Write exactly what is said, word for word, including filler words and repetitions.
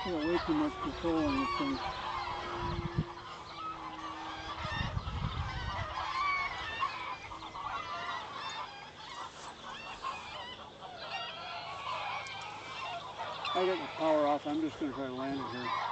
I got way too much control on this thing. I got the power off. I'm just going to try to land it here.